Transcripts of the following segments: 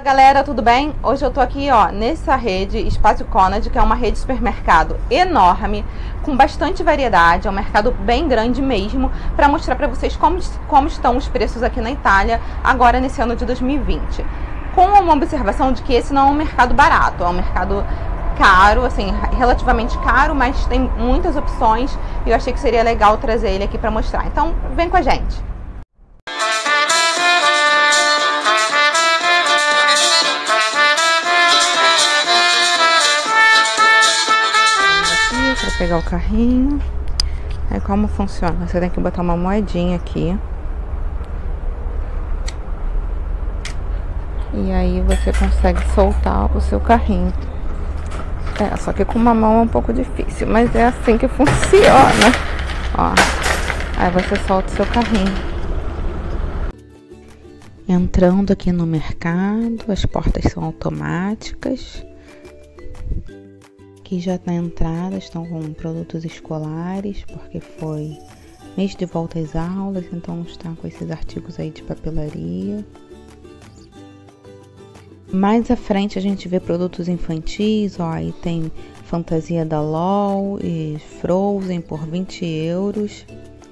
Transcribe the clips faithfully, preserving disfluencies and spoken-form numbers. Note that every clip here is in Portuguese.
Galera, tudo bem? Hoje eu tô aqui, ó, nessa rede Espaço Conad, que é uma rede de supermercado enorme, com bastante variedade, é um mercado bem grande mesmo, para mostrar para vocês como, como estão os preços aqui na Itália, agora nesse ano de dois mil e vinte. Com uma observação de que esse não é um mercado barato, é um mercado caro, assim, relativamente caro, mas tem muitas opções e eu achei que seria legal trazer ele aqui para mostrar. Então, vem com a gente! Para pegar o carrinho. Aí como funciona? Você tem que botar uma moedinha aqui. E aí você consegue soltar o seu carrinho. É, só que com uma mão é um pouco difícil, mas é assim que funciona. Ó. Aí você solta o seu carrinho. Entrando aqui no mercado, as portas são automáticas. Aqui já na entrada estão com produtos escolares, porque foi mês de volta às aulas, então está com esses artigos aí de papelaria. Mais à frente a gente vê produtos infantis, ó, aí tem fantasia da LOL e Frozen por vinte euros.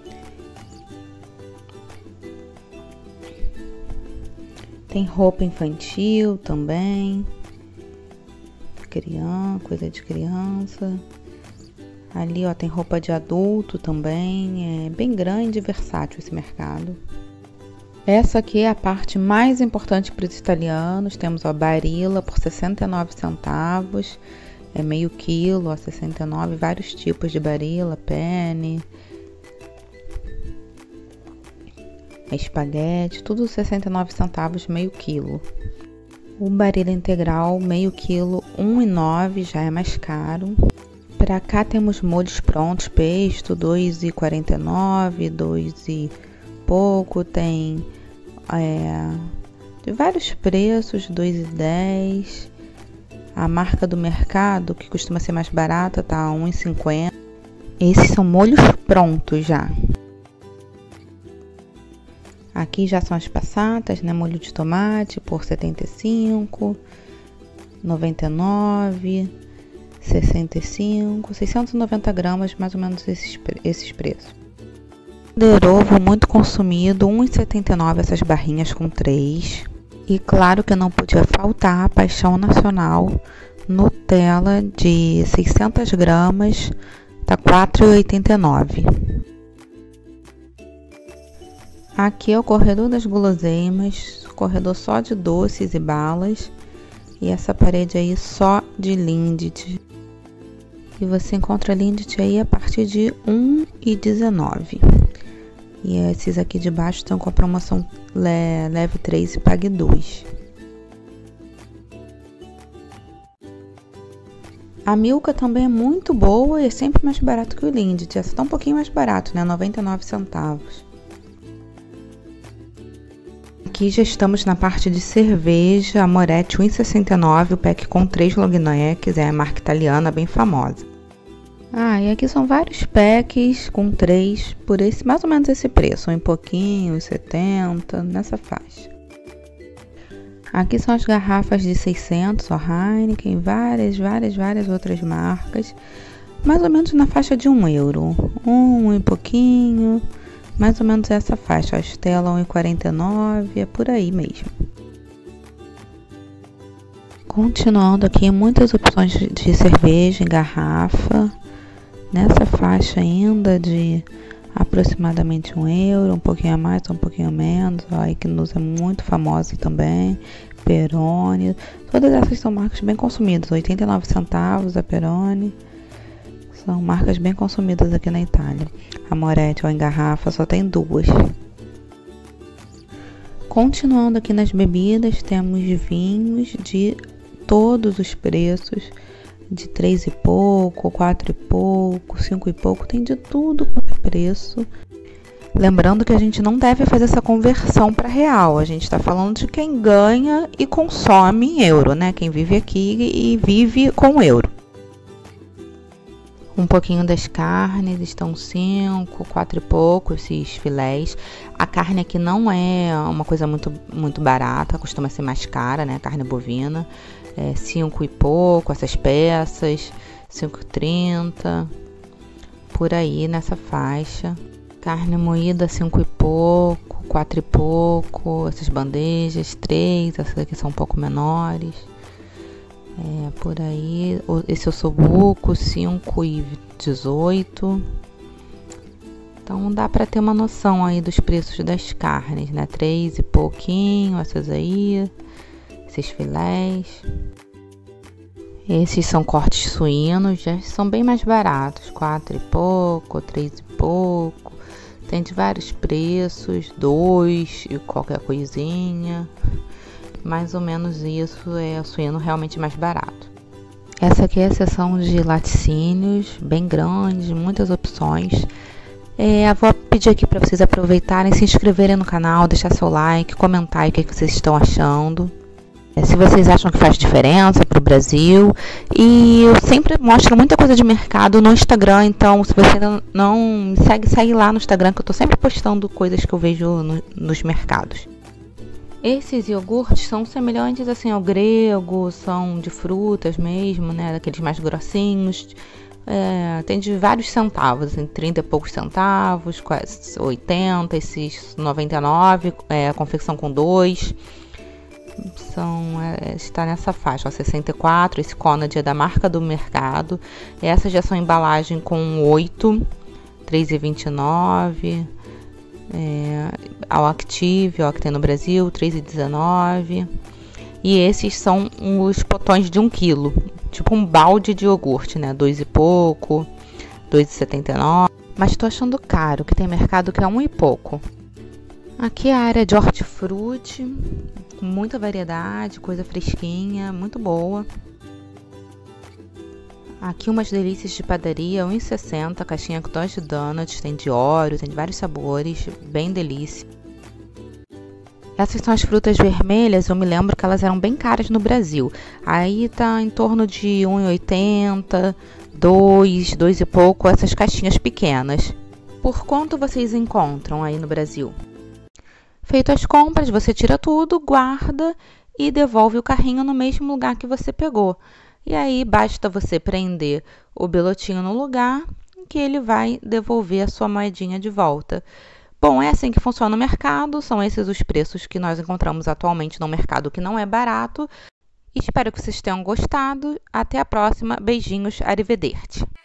Tem roupa infantil também. Criança, coisa de criança. Ali, ó, tem roupa de adulto também. É bem grande e versátil esse mercado. Essa aqui é a parte mais importante para os italianos. Temos a Barilla por sessenta e nove centavos. É meio quilo, ó, sessenta e nove. Vários tipos de Barilla, penne, espaguete, tudo sessenta e nove centavos, meio quilo. O Barilla integral, meio quilo, um real e nove centavos, já é mais caro. Para cá temos molhos prontos, pesto, dois reais e quarenta e nove centavos, dois e pouco. Tem é, de vários preços, dois e dez centavos. A marca do mercado, que costuma ser mais barata, tá a um real e cinquenta centavos. Esses são molhos prontos já. Aqui já são as passatas, né? Molho de tomate por setenta e cinco, noventa e nove, sessenta e cinco, seiscentos e noventa gramas, mais ou menos esses, esses preços. Kinder Ovo muito consumido, um real e setenta e nove essas barrinhas com três. E claro que não podia faltar a Paixão Nacional Nutella de seiscentas gramas, tá quatro reais e oitenta e nove. Aqui é o corredor das guloseimas, corredor só de doces e balas. E essa parede aí só de Lindt. E você encontra Lindt aí a partir de um real e dezenove centavos. E esses aqui de baixo estão com a promoção leve três e pague dois. A Milka também é muito boa e é sempre mais barato que o Lindt. Essa tá um pouquinho mais barato, né? noventa e nove centavos. Aqui já estamos na parte de cerveja, a Moretti um real e sessenta e nove, o pack com três long necks, é a marca italiana bem famosa. Ah, e aqui são vários packs com três, por esse, mais ou menos esse preço, um pouquinho, setenta, nessa faixa. Aqui são as garrafas de seiscentos, ó, Heineken, várias, várias, várias outras marcas, mais ou menos na faixa de um euro, um e pouquinho. Mais ou menos essa faixa, a Stella um real e quarenta e nove, é por aí mesmo. Continuando aqui, muitas opções de cerveja em garrafa, nessa faixa ainda de aproximadamente um euro, um pouquinho a mais, um pouquinho menos. Ó, a Ichnusa é muito famosa também, Peroni, todas essas são marcas bem consumidas, oitenta e nove centavos a Peroni. São marcas bem consumidas aqui na Itália. A Moretti, ó, em garrafa, só tem duas. Continuando aqui nas bebidas, temos vinhos de todos os preços. De três e pouco, quatro e pouco, cinco e pouco. Tem de tudo quanto é preço. Lembrando que a gente não deve fazer essa conversão para real. A gente está falando de quem ganha e consome em euro, né? Quem vive aqui e vive com euro. Um pouquinho das carnes, estão cinco, quatro e pouco esses filés. A carne aqui não é uma coisa muito, muito barata, costuma ser mais cara, né? Carne bovina. É cinco e pouco essas peças, cinco e trinta, por aí nessa faixa. Carne moída, cinco e pouco, quatro e pouco, essas bandejas, três, essas aqui são um pouco menores. É, por aí, esse ossobuco, cinco e dezoito. Então dá para ter uma noção aí dos preços das carnes, né? três e pouquinho, essas aí, esses filés. Esses são cortes suínos, já são bem mais baratos, quatro e pouco, três e pouco. Tem de vários preços, dois e qualquer coisinha. Mais ou menos isso, é o suíno realmente mais barato. Essa aqui é a seção de laticínios, bem grande, muitas opções. É, vou pedir aqui para vocês aproveitarem, se inscreverem no canal, deixar seu like, comentar aí o que, é que vocês estão achando. É, se vocês acham que faz diferença para o Brasil. E eu sempre mostro muita coisa de mercado no Instagram, então se você ainda não me segue, segue lá no Instagram, que eu estou sempre postando coisas que eu vejo no, nos mercados. Esses iogurtes são semelhantes assim ao grego, são de frutas mesmo, né, daqueles mais grossinhos. É, tem de vários centavos, assim, trinta e poucos centavos, quase oitenta, esses noventa e nove, é, a confecção com dois. São, é, está nessa faixa, ó, sessenta e quatro, esse Conad é da marca do mercado. Essas já são embalagem com oito, três e vinte e nove. É, ao Active, ó, que tem no Brasil, três e dezenove. E esses são os potões de um quilo, tipo um balde de iogurte, né? Dois e pouco, dois e setenta e nove. Mas tô achando caro, que tem mercado que é um e pouco. Aqui é a área de hortifruti, com muita variedade, coisa fresquinha, muito boa. Aqui umas delícias de padaria, um e sessenta, caixinha com dois de donuts, tem de Oreo, tem de vários sabores, bem delícia. Essas são as frutas vermelhas, eu me lembro que elas eram bem caras no Brasil. Aí tá em torno de um e oitenta, dois, dois e pouco, essas caixinhas pequenas. Por quanto vocês encontram aí no Brasil? Feito as compras, você tira tudo, guarda e devolve o carrinho no mesmo lugar que você pegou. E aí basta você prender o bilhetinho no lugar que ele vai devolver a sua moedinha de volta. Bom, é assim que funciona o mercado, são esses os preços que nós encontramos atualmente no mercado, que não é barato. Espero que vocês tenham gostado. Até a próxima. Beijinhos, arrivederci.